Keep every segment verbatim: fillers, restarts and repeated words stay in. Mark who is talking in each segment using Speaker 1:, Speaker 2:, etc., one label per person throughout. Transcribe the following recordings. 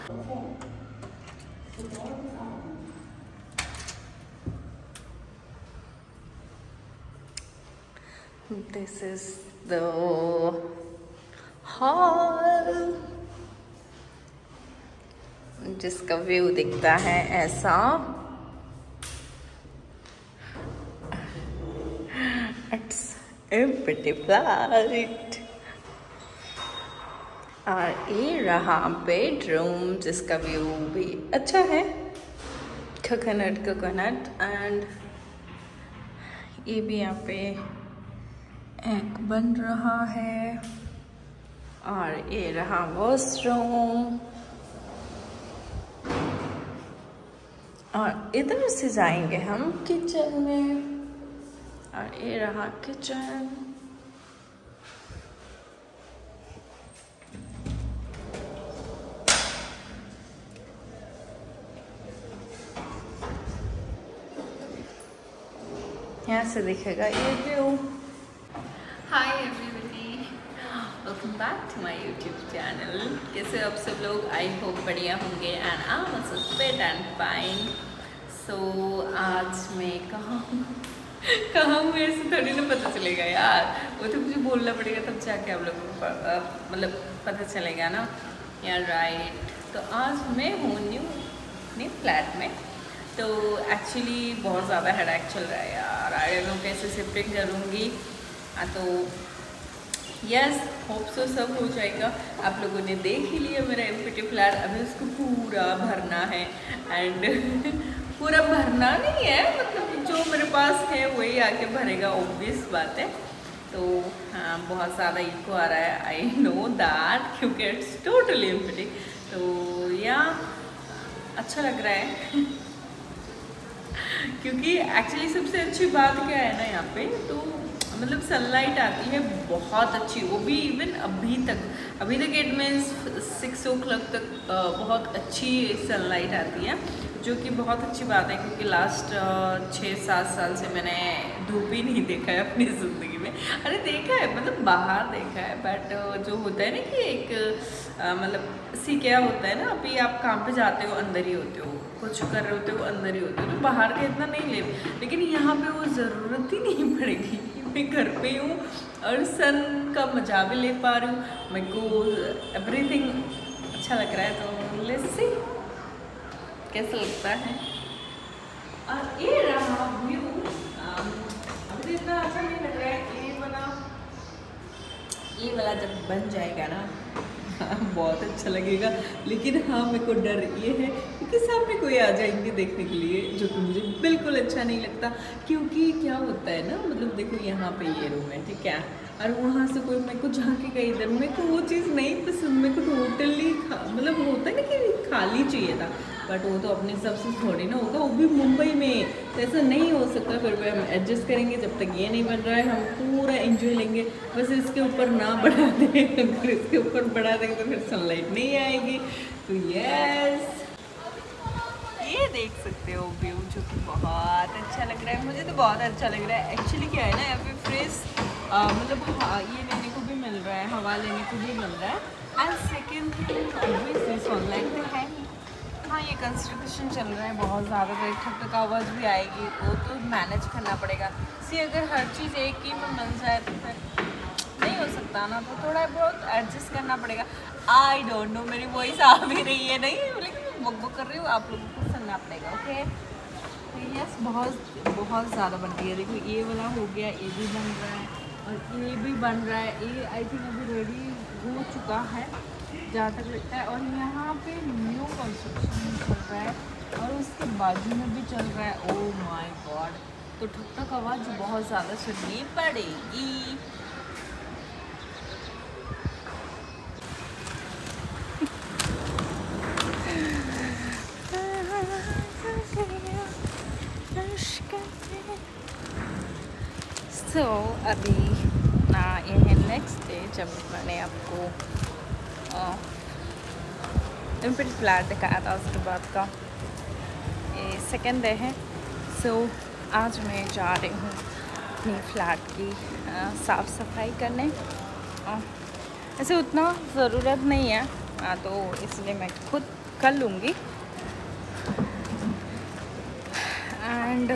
Speaker 1: This is the hall, जिसका view दिखता है ऐसा। It's a pretty flat। और ये रहा बेडरूम, जिसका व्यू भी अच्छा है। कोकोनट कोकोनट एंड ये भी यहाँ पे एक बन रहा है। और ये रहा वॉशरूम। और इधर से जाएंगे हम किचन में। और ये रहा किचन। यहाँ से दिखेगा ये view. Hi everybody, welcome back to my YouTube channel. कैसे आप सब लोग? आई होप बढ़िया होंगे and I am also fit and fine. So आज मैं कहाँ हूँ कहाँ हूँ ऐसे थोड़ी ना पता चलेगा यार, वो तो मुझे बोलना पड़ेगा तब जाके आप लोगों को मतलब पता चलेगा ना यार, राइट। तो आज मैं हूँ न्यू न्यू फ्लैट में। तो एक्चुअली बहुत ज़्यादा हेडेक चल रहा है यार, आई डोंट नो कैसे शिफ्टिंग करूँगी। तो यस, होप सो सब हो जाएगा। आप लोगों ने देख ही लिया मेरा एम्प्टी फ्लैट, अभी उसको पूरा भरना है। एंड पूरा भरना नहीं है, मतलब जो मेरे पास है वही आके भरेगा, ऑब्वियस बात है। तो हाँ, बहुत ज़्यादा इको आ रहा है, आई नो दैट, क्योंकि इट्स टोटली एम्प्टी। तो या अच्छा लग रहा है क्योंकि एक्चुअली सबसे अच्छी बात क्या है ना यहाँ पे, तो मतलब सनलाइट आती है बहुत अच्छी, वो भी इवन अभी तक अभी तक it means six o'clock तक बहुत अच्छी सनलाइट आती है, जो कि बहुत अच्छी बात है। क्योंकि लास्ट छः सात साल से मैंने धूप ही नहीं देखा है अपनी ज़िंदगी में। अरे देखा है, मतलब बाहर देखा है, बट जो होता है ना कि एक आ, मतलब सी क्या होता है ना, अभी आप काम पे जाते हो अंदर ही होते हो, कुछ कर रहे होते हो अंदर ही होते हो, तो बाहर का इतना नहीं ले। लेकिन यहाँ पे वो ज़रूरत ही नहीं पड़ेगी, मैं घर पे हूँ और सन का मजा भी ले पा रही हूँ, मेरे को एवरीथिंग अच्छा लग रहा है। तो लेट्स सी कैसा लगता है। और ये रहा व्यू, अभी इतना अच्छा नहीं लग रहा है। ये वाला ये वाला जब बन जाएगा ना बहुत अच्छा लगेगा। लेकिन हाँ, मेरे को डर ये है क्योंकि सामने कोई आ जाएंगे देखने के लिए, जो कि मुझे बिल्कुल अच्छा नहीं लगता। क्योंकि क्या होता है ना, मतलब देखो यहाँ पे ये रूम है, ठीक है, और वहाँ से कोई मेरे को झांकेगा इधर, मेरे को वो चीज़ नहीं पसंद। मेरे को टोटली मतलब होता है ना कि खाली चाहिए था, बट वो तो अपने हिसाब से थोड़ी ना होगा, वो भी मुंबई में, तो ऐसा नहीं हो सकता। फिर भी हम एडजस्ट करेंगे, जब तक ये नहीं बन रहा है हम पूरा एंजॉय लेंगे। बस इसके ऊपर ना बढ़ा दें, अगर इसके ऊपर बढ़ा देंगे तो फिर सनलाइट नहीं आएगी। तो यस, ये देख सकते हो व्यू, जो कि बहुत अच्छा लग रहा है, मुझे तो बहुत अच्छा लग रहा है। एक्चुअली क्या है ना, यहाँ पे फ्रेश मतलब ये लेने को भी मिल रहा है, हवा लेने को भी मिल रहा है। And second thing obviously sunlight तो है ही। हाँ, ये कंस्ट्रक्शन चल रहा है बहुत ज़्यादा, तो ठक ठक आवाज़ भी आएगी, वो तो मैनेज करना पड़ेगा। सी अगर हर चीज़ एक ही में मिल जाए तो फिर नहीं हो सकता ना, तो थोड़ा बहुत एडजस्ट करना पड़ेगा। आई डोंट नो, मेरी वॉइस आ भी रही है नहीं, लेकिन मैं बक कर रही हूँ, आप लोगों को सुनना पड़ेगा। ओके, तो यस, बहुत बहुत ज़्यादा बन रही है। देखो ये वाला हो गया, ये भी बन रहा है और ये भी बन रहा है। ये आई थिंक अभी रेडी हो चुका है जहाँ तक लगता है। और यहाँ पे न्यू कंस्ट्रक्शन चल रहा है और उसके बाजू में भी चल रहा है। ओह माय गॉड, तो ठक ठक आवाज़ बहुत ज़्यादा सुननी पड़ेगी। तो so, अभी ना ये है नेक्स्ट डे, जब मैंने आपको एम्प्टी फ्लैट दिखाया था, उसके बाद का ये सेकेंड डे है। सो so, आज मैं जा रही हूँ अपनी फ्लैट की आ, साफ़ सफाई करने। ऐसे उतना ज़रूरत नहीं है आ, तो इसलिए मैं खुद कर लूँगी। एंड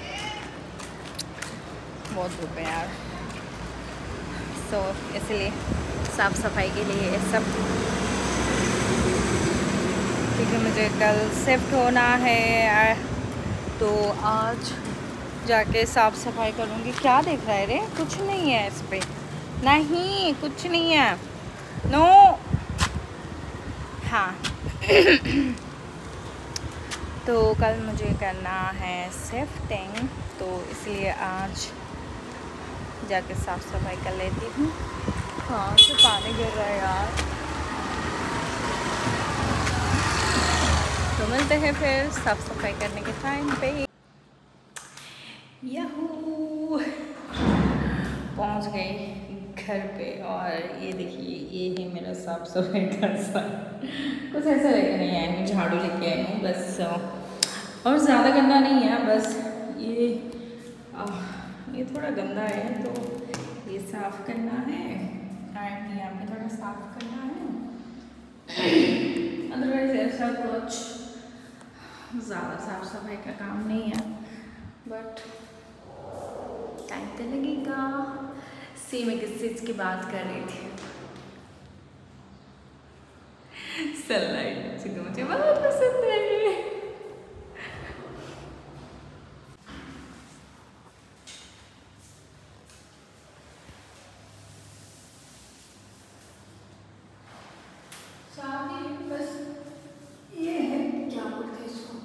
Speaker 1: बहुत धूप है यार, सो so, इसलिए साफ़ सफाई के लिए ये सब, क्योंकि मुझे कल शिफ्ट होना है तो आज जाके साफ़ सफाई करूँगी। क्या देख रहा है रे? कुछ नहीं है इस पे, नहीं कुछ नहीं है, नो हाँ तो कल मुझे करना है शिफ्टिंग, तो इसलिए आज जाके साफ़ सफाई कर लेती हूँ। हाँ से पानी गिर रहा है यार। तो मिलते हैं फिर साफ़ सफाई करने के टाइम पे। याहू पहुँच गई घर पे, और ये देखिए ये है मेरा साफ़ सफाई का सा। कुछ ऐसा लेके नहीं आई हूँ, झाड़ू लेके आई हूँ बस, और ज़्यादा गंदा नहीं है, बस ये आ, ये थोड़ा गंदा है तो ये साफ़ करना है, एंड यहाँ पे थोड़ा साफ़ करना है। अदरवाइज ऐसा कुछ ज़्यादा साफ़ सफाई का काम नहीं है, बट टाइम तो लगेगा। सी मैं किस चीज़ की बात कर रही थी, सनलाइट जो मुझे बहुत पसंद है। बस ये है, क्या बोलते हैं इसको,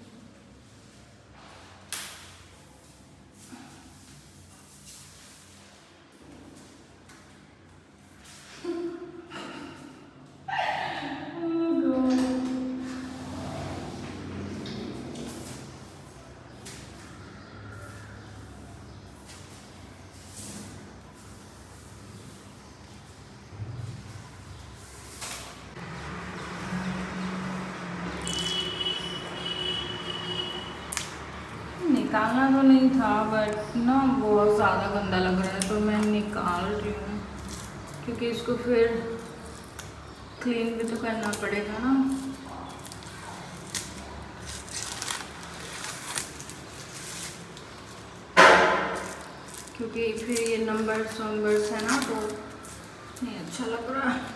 Speaker 1: निकालना तो नहीं था बट ना बहुत ज़्यादा गंदा लग रहा है, तो मैं निकाल रही हूँ, क्योंकि इसको फिर क्लीन भी तो करना पड़ेगा ना। क्योंकि फिर ये नंबर्स वंबर्स है ना, तो नहीं अच्छा लग रहा है।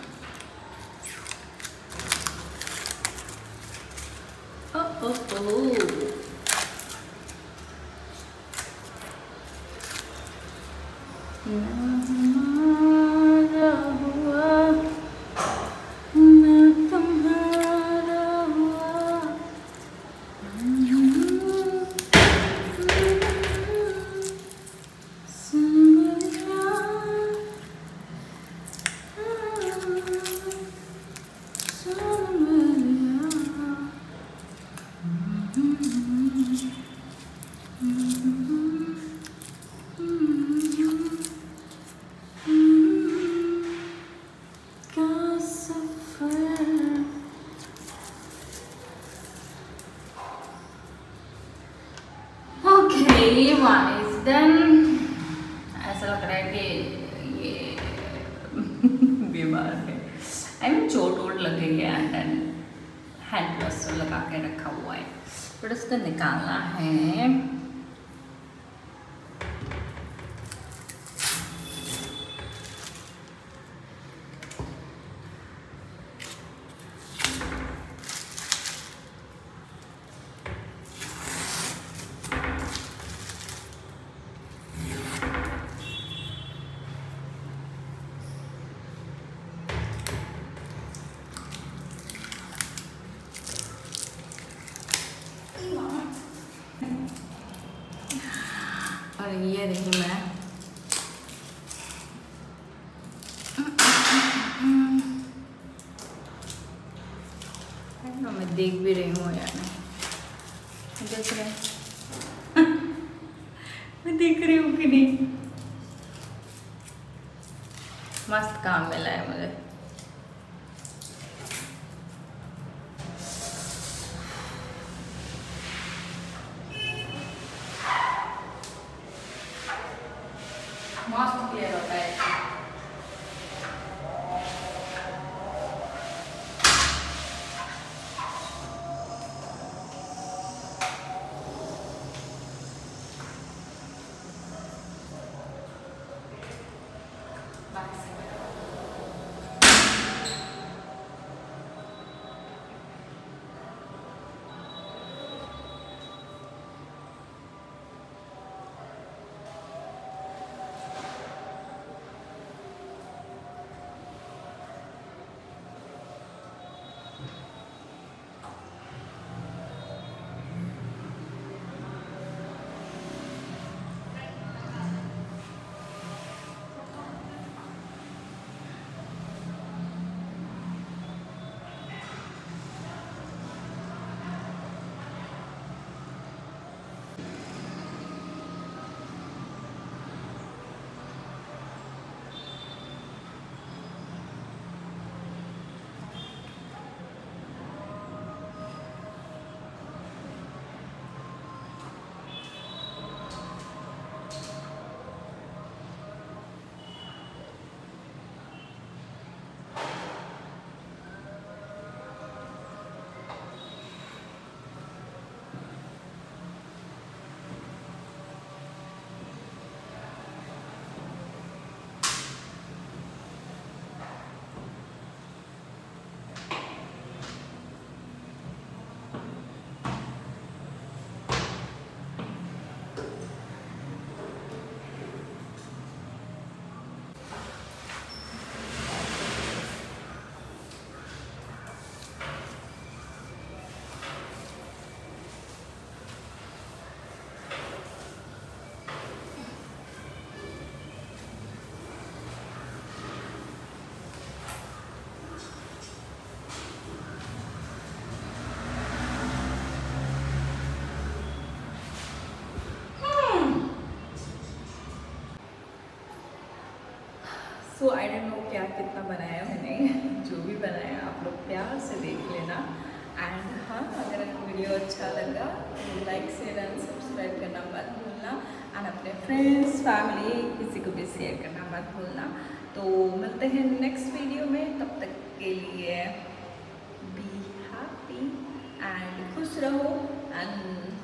Speaker 1: ओ ओ ओ हमारा हुआ ना तुम्हारा हुआ, ये वन इज डन। ऐसा लग रहा है कि ये बीमार है, आई मीन चोट वोट लग गई है, एंड देन हैंड प्लास्टर लगा के रखा हुआ है, बट उसको निकालना है। और ये रही मैं, ना मैं देख भी रही हूँ यार, मैं देख रहे मैं देख रही हूँ कि नहीं। मस्त काम मिला है मुझे। मस्त क्लियर होता है। सो आई डोंट नो क्या कितना बनाया मैंने, जो भी बनाया आप लोग प्यार से देख लेना। एंड हाँ, अगर वीडियो अच्छा लगा तो लाइक शेयर एंड सब्सक्राइब करना मत भूलना, एंड अपने फ्रेंड्स फैमिली किसी को भी शेयर करना मत भूलना। तो मिलते हैं नेक्स्ट वीडियो में, तब तक के लिए बी हैप्पी एंड खुश रहो एंड